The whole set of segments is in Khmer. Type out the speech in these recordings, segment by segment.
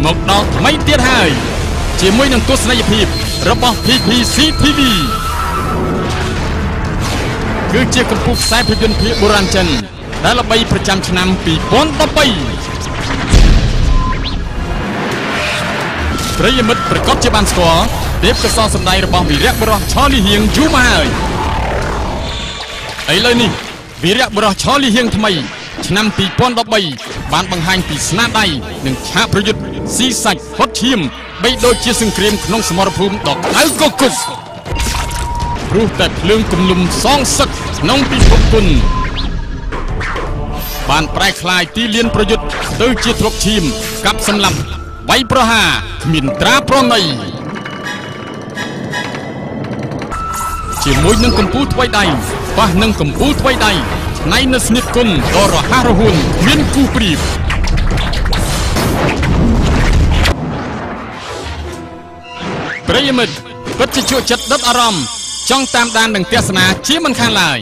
មកដល់ថ្មីទៀតហើយជាមួយនឹងទស្សនីយភាពរបស់ PPC TV គឺជាកម្ពុជាខ្សែភាពយន្តភាគបុរាណចិនដែលល្បីប្រចាំឆ្នាំ2013ប្រិយមិត្តប្រកបជាបានស្គាល់ទេពកោសល្យសម្ដែងរបស់វីរៈបុរសឆលីហៀងយូរមកហើយឥឡូវនេះវីរៈបុរសឆលីហៀងថ្មីឆ្នាំ2013បានបង្ហាញពីស្នាដៃនិងឆាកប្រយុទ្ធស៊ីសាច់ហត់ឈាមបីដូចជាសង្គ្រាមក្នុងសមរភូមិដ៏ក្តៅគគុកព្រោះតែភ្លើងគំនុំសងសឹកក្នុងពិភពគុណបានប្រែក្លាយទីលានប្រយុទ្ធទៅជាទ្រព្យឈាមកាប់សម្លាប់វាយប្រហារគ្មានត្រាប្រណីជាមួយនឹងកម្ពុជាថ្វីដៃប៉ះនឹងកម្ពុជាថ្វីដៃឆ្នៃនៅស្និទ្ធគុណដ៏រហ័សរហួនគ្មានគូប្រៀបប្រិយមិត្តពិតជាជក់ចិត្តដិតអារម្មណ៍ចង់តាមដាននឹងទស្សនាជាមិនខានឡើយ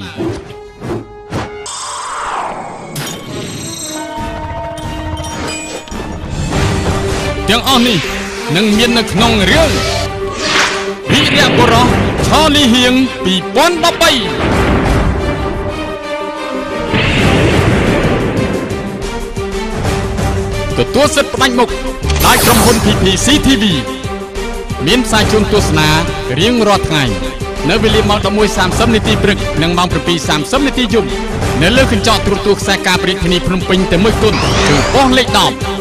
ទាំងអស់នេះនឹងមាននៅក្នុងរឿងវីរៈបុរសឆលីហៀង2013ទទួលសិទ្ធិផ្ដាច់មុខដោយក្រុមហ៊ុន PPC TV មានផ្សាយជូនទស្សនារៀងរាល់ថ្ងៃនៅវេលាម៉ោង 11:30 នាទីព្រឹកនិងម៉ោង 7:30 នាទីយប់នៅលើកញ្ចក់ទូរទស្សន៍ខ្សែការរាជធានីភ្នំពេញតែមួយគត់គឺប៉ុស្តិ៍លេខ10